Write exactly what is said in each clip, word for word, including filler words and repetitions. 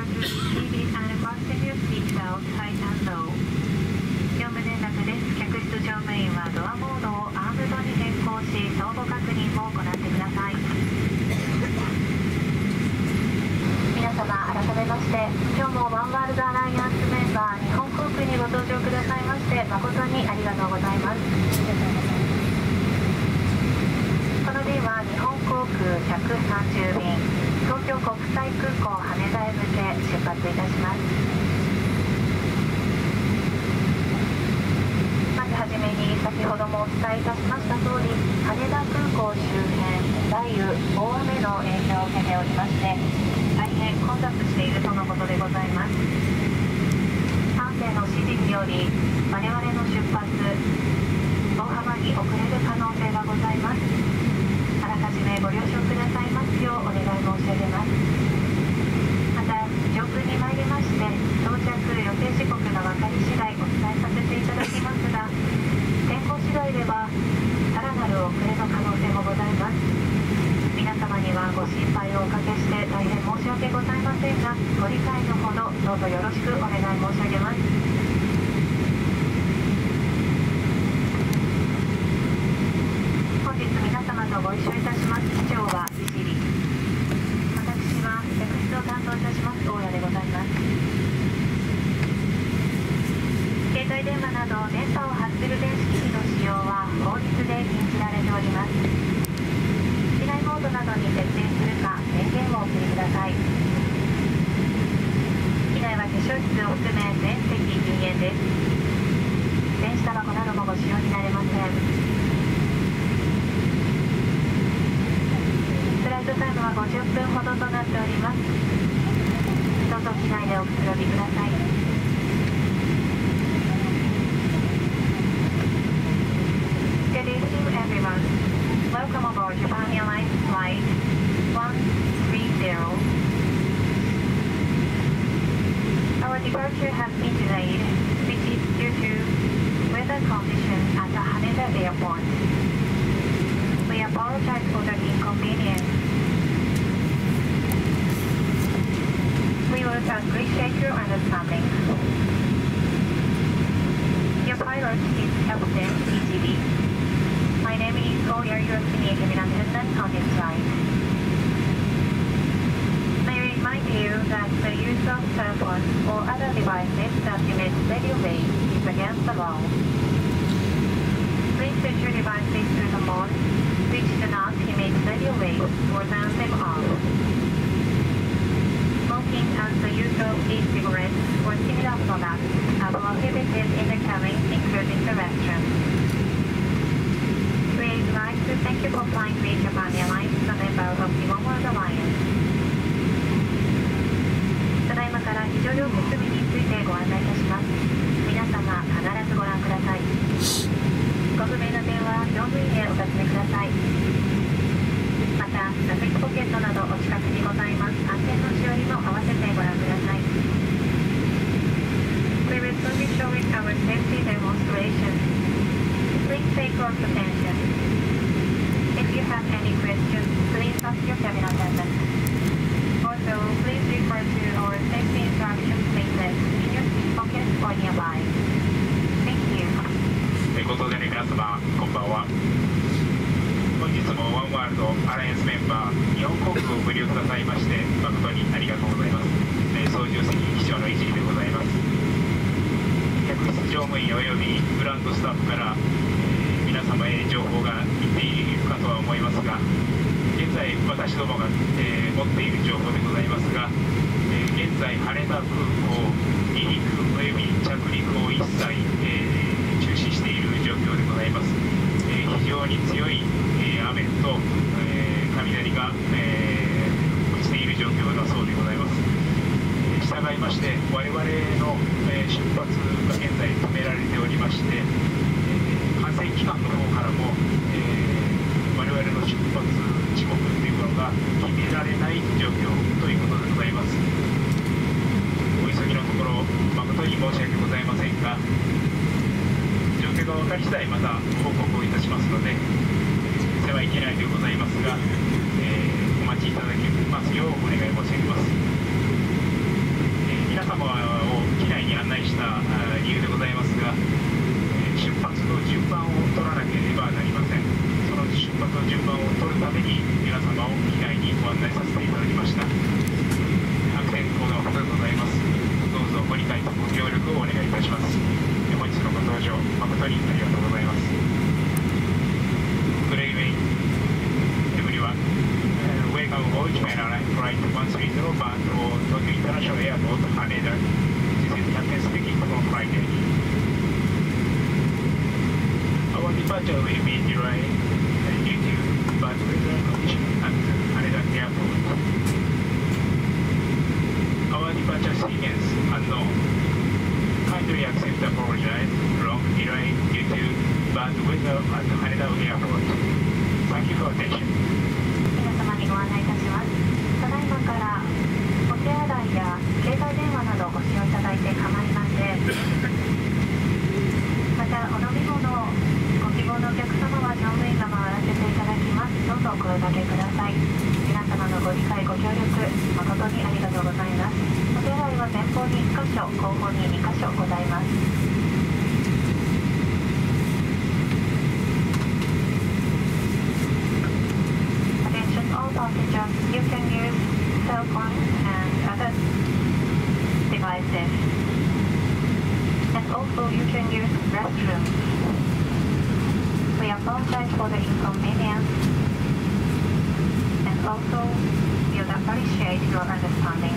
Please and fasten your seatbelt high and low. 業務連絡です。客室乗務員はドアモードをアームドに変更し、相互確認を行ってください。皆様、改めまして、今日もワンワールドアライアンスメンバー、日本航空にご搭乗くださいまして、誠にありがとうございます。この便は日本航空ひゃくさんじゅう便、東京国際空港羽田へ向け出発いたします。まずはじめに、先ほどもお伝えいたしました通り、羽田空港周辺、雷雨、大雨の影響を受けておりまして、大変混雑しているとのことでございます。管制の指示により、我々の出発、大幅に遅れる可能性がございます。あらかじめご了承くださいますようお願い申し上げます。また、上空に参りまして、到着予定時刻が分かり次第お伝えさせていただきますが、天候次第では、さらなる遅れの可能性もございます。皆様にはご心配をおかけして大変申し訳ございませんが、ご理解のほどどうぞよろしくお願い申し上げます。本日皆様とご一緒いたします機長は石入、私は客室を担当いたします大家でございます。携帯電話など電波を発する電子機器の使用は法律で禁じられております。機内モードなどに設定するか電源をお切りください。機内は化粧室を含め全席禁煙です。電子タバコなどもご使用になれません。フライトタイムはごじゅっぷんほどとなっております。どうぞ機内でおくつろぎください。Good evening, everyone. Welcome aboard Japan Airlines Flight one three zero. Our departure has been delayed, which is due to weather conditions at the Haneda Airport. We apologize for the inconvenience. We would appreciate your understanding. Your pilot is Captain E G B. My name is Oya Yurosimi, cabin attendant on this flight. May I remind you that the use of cell phones or other devices that emit radio waves is against the law. Please switch your devices to the mode which do not emit radio waves or turn them off. Smoking and the use of e-cigarettes or similar products are prohibited in the cabin, including the restroom. We'd like to thank you for flying with Japan Airlines, a member of the One World Alliance. ただいまから非常用設備についてご案内いたします。皆様、必ずご覧ください。ご不明な点は乗務員へお尋ねください。また、座席ポケットなどお近くにございます安全のしおりも合わせてご覧ください。We will soon be showing our safety demonstration. Please pay close attention. If you have any questions, please ask your cabin attendant. Also, please refer to our safety instructions leaflet in your seat pocket or nearby. Thank you. ということでね、皆様こんばんは。本日もワンワールドアライアンスメンバー日本航空をご利用くださいまして誠にありがとうございます。操縦席機長の一位でございます。客室乗務員およびグランドスタッフから、えー、皆様へ情報がいっているかとは思いますが、現在私どもが、えー、持っている情報でございますが、えー、現在羽田空港離陸および着陸を一切、えー、中止している状況でございます。えー、非常に強い、えー、雨と、えー、雷が、えー、落ちている状況だそうでございます。えー、従いまして我々の、えー、出発が現在止められておりまして、えー、管制機関の方からも、えー、我々の出発時刻というものが決められない状況ということでございます。お急ぎのところ誠に申し訳ございませんが、状況が分かり次第また報告をいたしますので、世話いけないでございますが、えー、お待ちいただけますようお願い申し上げます。 But for Tokyo International Airport, Haneda, this is Captain speaking from Friday. Our departure will be delayed due to bad weather conditions at Haneda Airport. Our departure sequence unknown. Kindly accept apologize long delay due to bad weather at Haneda Airport. Thank you for attention. 皆様にご案内いたします。ただいまからお手洗いや携帯電話などご使用いただいて構いません。またお飲み物をご希望のお客様は乗務員が回らせていただきます。どうぞお声掛けください。皆様のご理解ご協力誠にありがとうございます。お手洗いは前方にいっかしょ、後方ににかしょございます。All passengers, you can use cell phones and other devices, and also you can use restrooms. We apologize for the inconvenience, and also we would appreciate your understanding.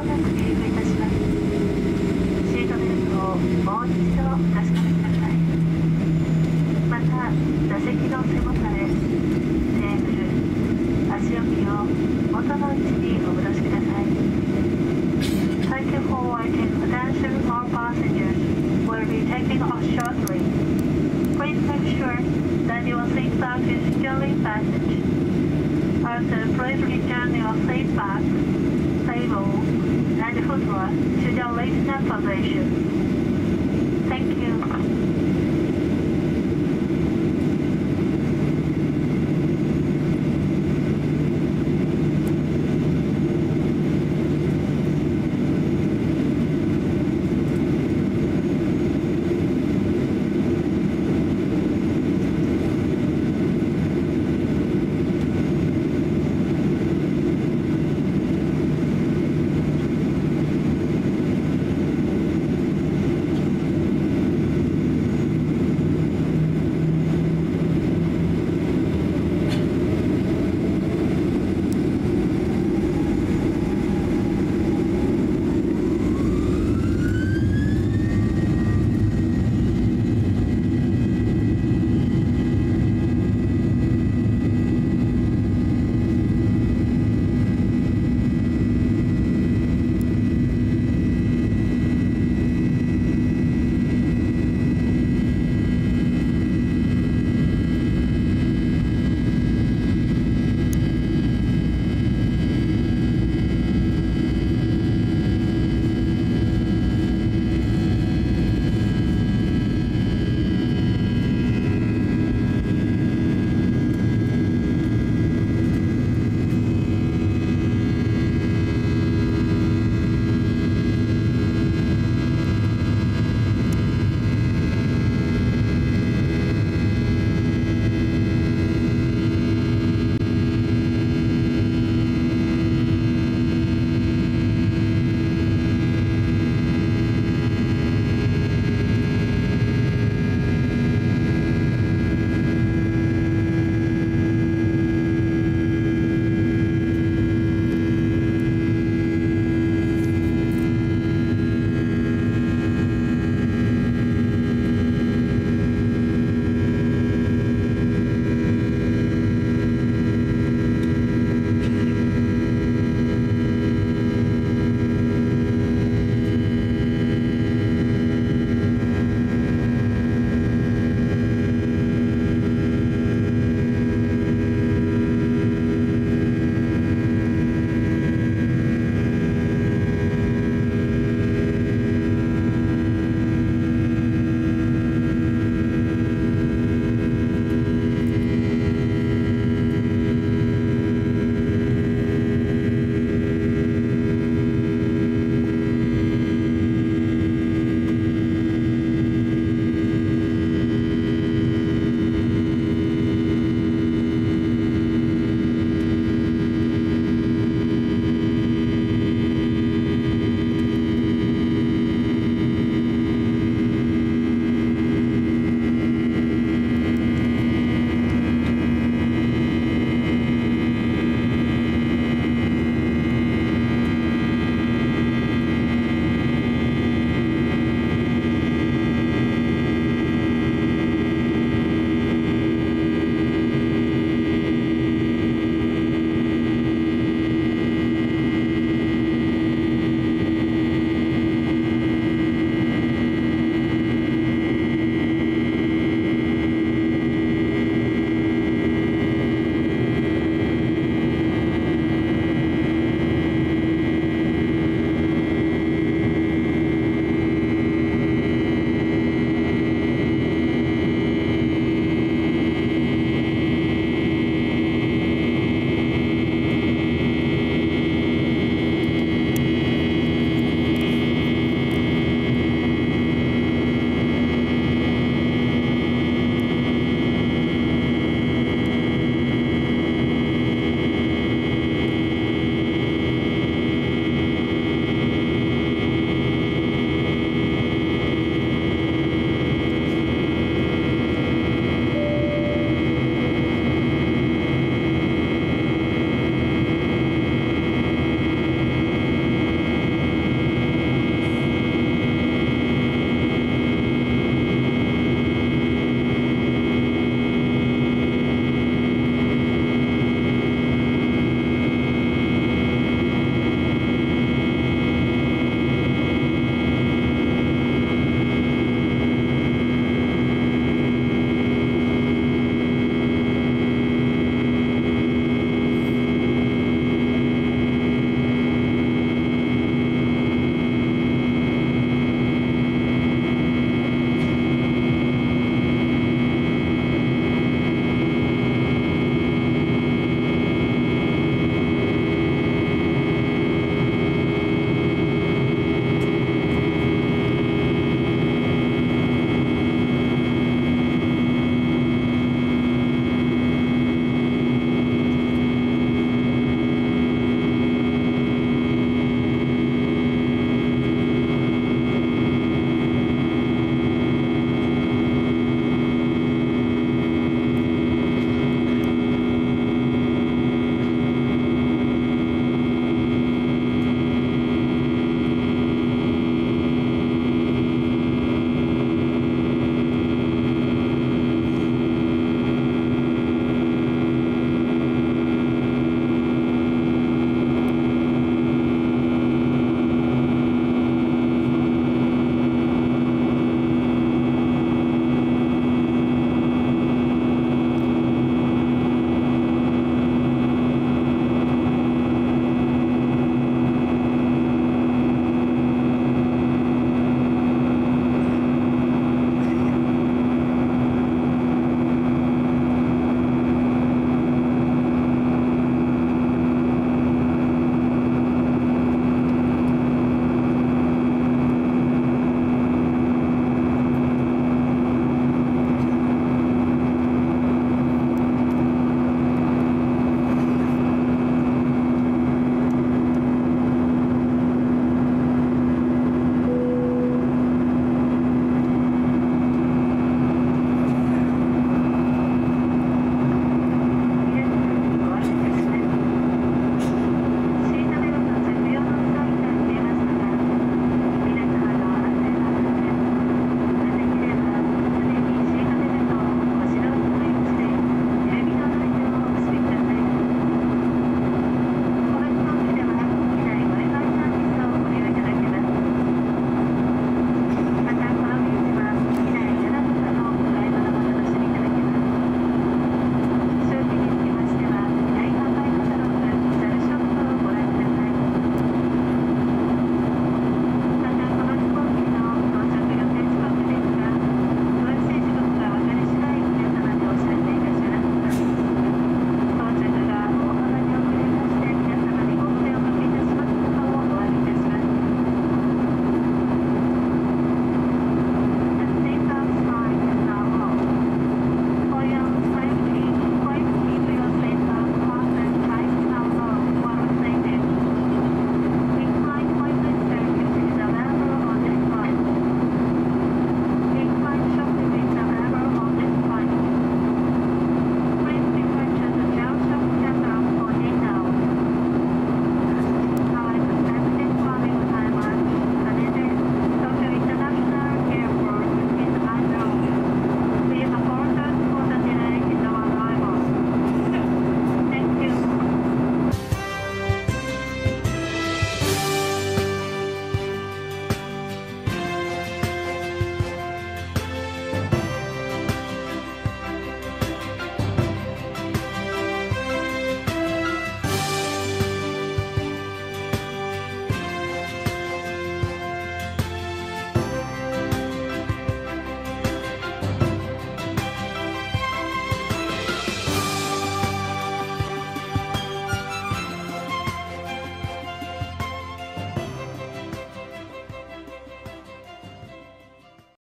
なく離陸いたします。シートベルトをもう一度確かめてください。また、座席の背もたれ、テーブル、足置きを元の位置にお戻しください。Thank you for waiting. Attention, all passengers will be taking off shortly. Please make sure that your seat belt is securely fastened. Also, please return your seat back, table, and footwear to their original position.